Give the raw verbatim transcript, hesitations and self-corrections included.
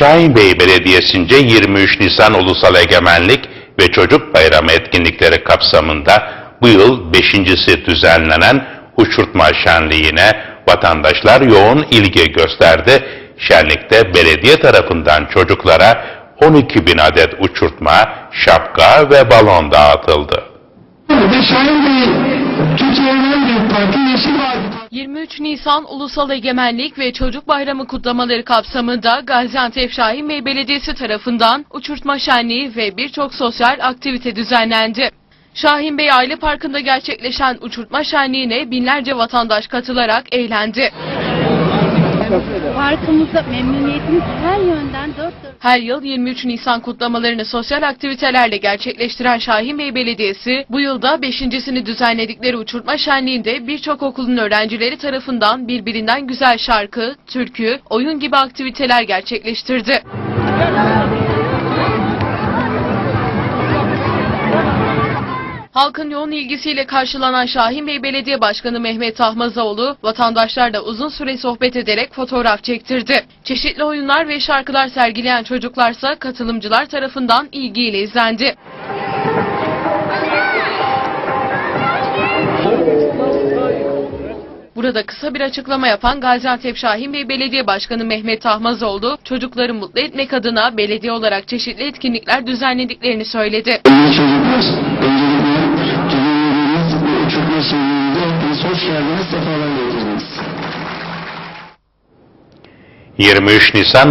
Şahinbey Belediyesi'nce yirmi üç Nisan Ulusal Egemenlik ve Çocuk Bayramı etkinlikleri kapsamında bu yıl beşincisi düzenlenen uçurtma şenliğine vatandaşlar yoğun ilgi gösterdi. Şenlikte belediye tarafından çocuklara on iki bin adet uçurtma, şapka ve balon dağıtıldı. yirmi üç Nisan Ulusal Egemenlik ve Çocuk Bayramı kutlamaları kapsamında Gaziantep Şahinbey Belediyesi tarafından uçurtma şenliği ve birçok sosyal aktivite düzenlendi. Şahinbey Aile Parkı'nda gerçekleşen uçurtma şenliğine binlerce vatandaş katılarak eğlendi. Parkımızda memnuniyetimiz her yönden dört dört. Her yıl yirmi üç Nisan kutlamalarını sosyal aktivitelerle gerçekleştiren Şahinbey Belediyesi, bu yılda beşincisini düzenledikleri uçurtma şenliğinde birçok okulun öğrencileri tarafından birbirinden güzel şarkı, türkü, oyun gibi aktiviteler gerçekleştirdi. Halkın yoğun ilgisiyle karşılanan Şahinbey Belediye Başkanı Mehmet Tahmazoğlu, vatandaşlarla uzun süre sohbet ederek fotoğraf çektirdi. Çeşitli oyunlar ve şarkılar sergileyen çocuklarsa katılımcılar tarafından ilgiyle izlendi. Burada kısa bir açıklama yapan Gaziantep Şahinbey Belediye Başkanı Mehmet Tahmazoğlu, çocukları mutlu etmek adına belediye olarak çeşitli etkinlikler düzenlediklerini söyledi. yirmi üç Nisan